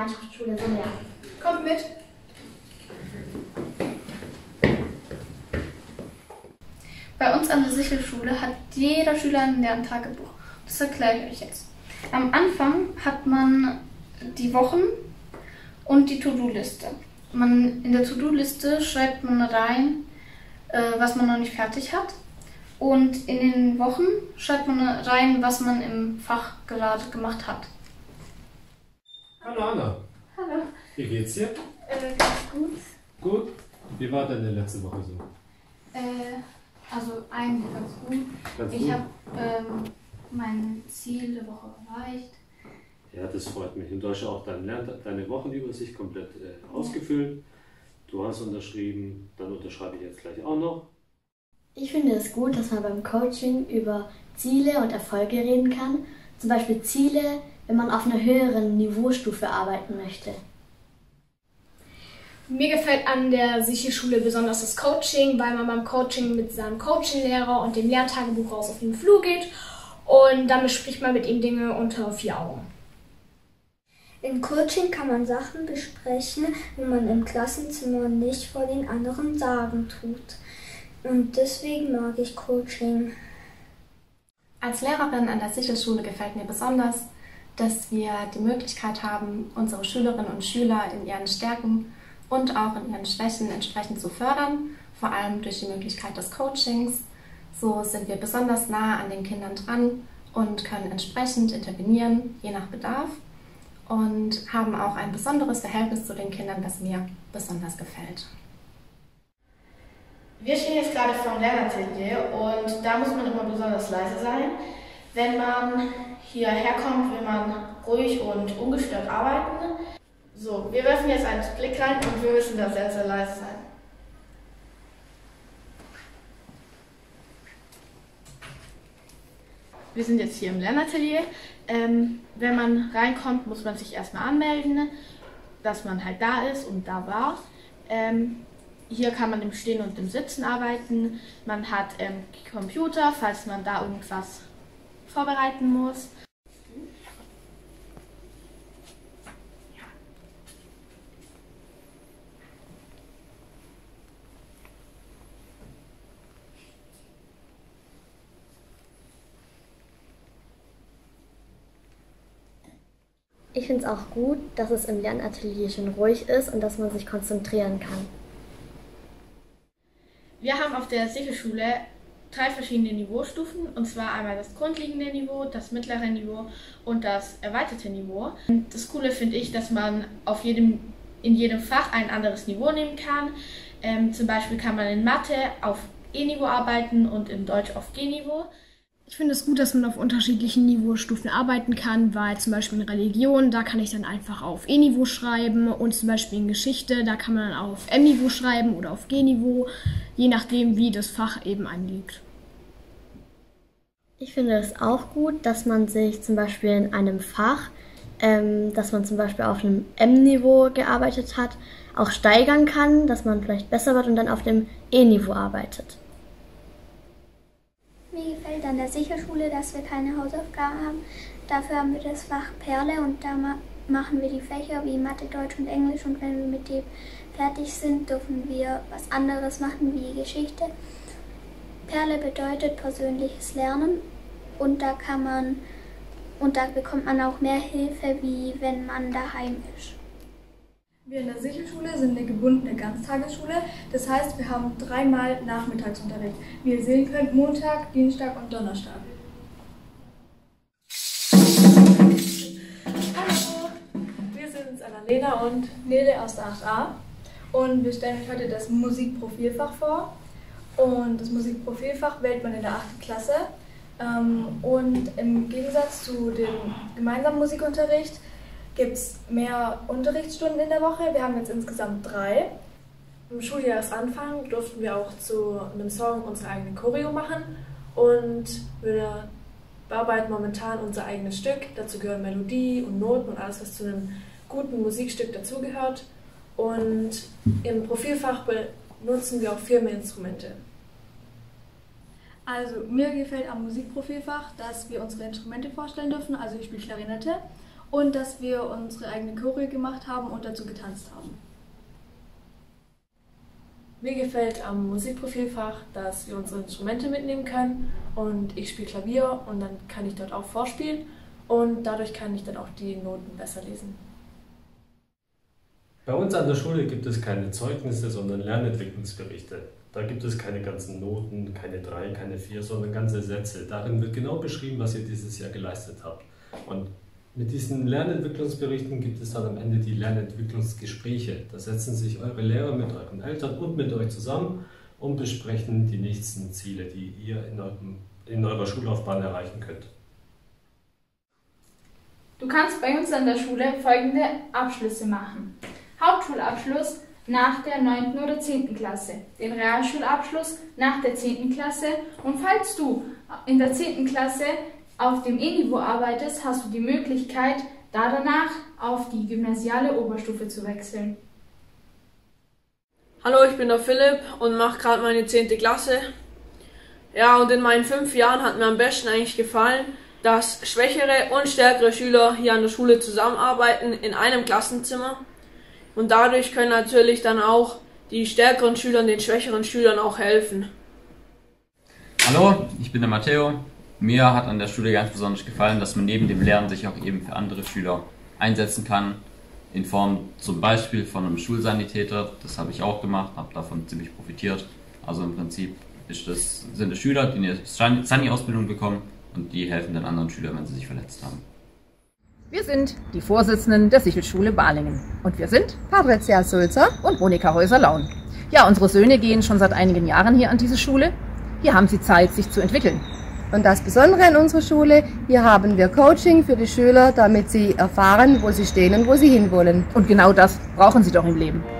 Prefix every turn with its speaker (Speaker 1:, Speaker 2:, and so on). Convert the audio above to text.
Speaker 1: Mannschaftsschule so lernen.
Speaker 2: Kommt mit! Bei uns an der Sichelschule hat jeder Schüler ein Lerntagebuch. Das erkläre ich euch jetzt. Am Anfang hat man die Wochen und die To-Do-Liste. In der To-Do-Liste schreibt man rein, was man noch nicht fertig hat. Und in den Wochen schreibt man rein, was man im Fach gerade gemacht hat.
Speaker 3: Hallo Anna.
Speaker 2: Hallo.
Speaker 3: Wie geht's dir?
Speaker 2: Ganz gut.
Speaker 3: Gut. Wie war deine letzte Woche so?
Speaker 2: Also eigentlich ganz gut.
Speaker 3: Ganz
Speaker 2: Ich
Speaker 3: gut?
Speaker 2: habe mein Ziel der Woche erreicht.
Speaker 3: Ja, das freut mich. Und du hast ja auch deine Wochenübersicht komplett ausgefüllt. Du hast unterschrieben, dann unterschreibe ich jetzt gleich auch noch.
Speaker 1: Ich finde es gut, dass man beim Coaching über Ziele und Erfolge reden kann. Zum Beispiel Ziele, wenn man auf einer höheren Niveaustufe arbeiten möchte.
Speaker 4: Mir gefällt an der Sichelschule besonders das Coaching, weil man beim Coaching mit seinem Coachinglehrer und dem Lerntagebuch raus auf den Flur geht und dann bespricht man mit ihm Dinge unter 4 Augen.
Speaker 5: Im Coaching kann man Sachen besprechen, die man im Klassenzimmer nicht vor den anderen sagen tut. Und deswegen mag ich Coaching.
Speaker 6: Als Lehrerin an der Sichelschule gefällt mir besonders, dass wir die Möglichkeit haben, unsere Schülerinnen und Schüler in ihren Stärken und auch in ihren Schwächen entsprechend zu fördern, vor allem durch die Möglichkeit des Coachings. So sind wir besonders nah an den Kindern dran und können entsprechend intervenieren, je nach Bedarf, und haben auch ein besonderes Verhältnis zu den Kindern, das mir besonders gefällt.
Speaker 2: Wir stehen jetzt gerade vor dem Lernatelier und da muss man immer besonders leise sein. Wenn man hierher kommt, will man ruhig und ungestört arbeiten. So, wir werfen jetzt einen Blick rein und wir müssen da sehr, sehr leise sein. Wir sind jetzt hier im Lernatelier. Wenn man reinkommt, muss man sich erstmal anmelden, dass man halt da ist und da war. Hier kann man im Stehen und im Sitzen arbeiten. Man hat Computer, falls man da irgendwas vorbereiten muss.
Speaker 1: Ich finde es auch gut, dass es im Lernatelier schön ruhig ist und dass man sich konzentrieren kann.
Speaker 2: Wir haben auf der Sichelschule 3 verschiedene Niveaustufen, und zwar einmal das grundlegende Niveau, das mittlere Niveau und das erweiterte Niveau. Das Coole finde ich, dass man in jedem Fach ein anderes Niveau nehmen kann. Zum Beispiel kann man in Mathe auf E-Niveau arbeiten und in Deutsch auf G-Niveau.
Speaker 4: Ich finde es gut, dass man auf unterschiedlichen Niveaustufen arbeiten kann, weil zum Beispiel in Religion, da kann ich dann einfach auf E-Niveau schreiben, und zum Beispiel in Geschichte, da kann man dann auf M-Niveau schreiben oder auf G-Niveau, je nachdem, wie das Fach eben anliegt.
Speaker 1: Ich finde es auch gut, dass man sich zum Beispiel in einem Fach, dass man zum Beispiel auf einem M-Niveau gearbeitet hat, auch steigern kann, dass man vielleicht besser wird und dann auf dem E-Niveau arbeitet.
Speaker 5: Mir gefällt an der Sichelschule, dass wir keine Hausaufgaben haben. Dafür haben wir das Fach Perle und da machen wir die Fächer wie Mathe, Deutsch und Englisch, und wenn wir mit dem fertig sind, dürfen wir was anderes machen wie Geschichte. Perle bedeutet persönliches Lernen und da bekommt man auch mehr Hilfe, wie wenn man daheim ist.
Speaker 7: Wir in der Sichelschule sind eine gebundene Ganztagesschule, das heißt, wir haben 3-mal Nachmittagsunterricht, wie ihr sehen könnt, Montag, Dienstag und Donnerstag. Hallo, wir sind Annalena und Nele aus der 8a und wir stellen euch heute das Musikprofilfach vor. Und das Musikprofilfach wählt man in der 8. Klasse. Und im Gegensatz zu dem gemeinsamen Musikunterricht gibt es mehr Unterrichtsstunden in der Woche. Wir haben jetzt insgesamt 3.
Speaker 8: Am Schuljahresanfang durften wir auch zu einem Song unsere eigene Choreo machen und wir bearbeiten momentan unser eigenes Stück. Dazu gehören Melodie und Noten und alles, was zu einem guten Musikstück dazugehört. Und im Profilfach benutzen wir auch Firmeninstrumente.
Speaker 7: Also mir gefällt am Musikprofilfach, dass wir unsere Instrumente vorstellen dürfen. Also ich spiele Klarinette und dass wir unsere eigene Choreo gemacht haben und dazu getanzt haben.
Speaker 8: Mir gefällt am Musikprofilfach, dass wir unsere Instrumente mitnehmen können und ich spiele Klavier und dann kann ich dort auch vorspielen und dadurch kann ich dann auch die Noten besser lesen.
Speaker 3: Bei uns an der Schule gibt es keine Zeugnisse, sondern Lernentwicklungsberichte. Da gibt es keine ganzen Noten, keine 3, keine 4, sondern ganze Sätze. Darin wird genau beschrieben, was ihr dieses Jahr geleistet habt. Und mit diesen Lernentwicklungsberichten gibt es dann am Ende die Lernentwicklungsgespräche. Da setzen sich eure Lehrer mit euren Eltern und mit euch zusammen und besprechen die nächsten Ziele, die ihr in eurer Schullaufbahn erreichen könnt.
Speaker 9: Du kannst bei uns an der Schule folgende Abschlüsse machen. Hauptschulabschluss nach der 9. oder 10. Klasse, den Realschulabschluss nach der 10. Klasse und falls du in der 10. Klasse auf dem E-Niveau arbeitest, hast du die Möglichkeit, danach auf die gymnasiale Oberstufe zu wechseln.
Speaker 10: Hallo, ich bin der Philipp und mache gerade meine 10. Klasse. Ja, und in meinen 5 Jahren hat mir am besten eigentlich gefallen, dass schwächere und stärkere Schüler hier an der Schule zusammenarbeiten in einem Klassenzimmer. Und dadurch können natürlich dann auch die stärkeren Schüler den schwächeren Schülern auch helfen.
Speaker 11: Hallo, ich bin der Matteo. Mir hat an der Schule ganz besonders gefallen, dass man neben dem Lernen sich auch eben für andere Schüler einsetzen kann. In Form zum Beispiel von einem Schulsanitäter. Das habe ich auch gemacht, habe davon ziemlich profitiert. Also im Prinzip sind es Schüler, die eine Sani-Ausbildung bekommen und die helfen den anderen Schülern, wenn sie sich verletzt haben.
Speaker 12: Wir sind die Vorsitzenden der Sichelschule Balingen und wir sind Patricia Sulzer und Monika Häuser-Laun. Ja, unsere Söhne gehen schon seit einigen Jahren hier an diese Schule. Hier haben sie Zeit, sich zu entwickeln.
Speaker 13: Und das Besondere an unserer Schule, hier haben wir Coaching für die Schüler, damit sie erfahren, wo sie stehen und wo sie hinwollen.
Speaker 12: Und genau das brauchen sie doch im Leben.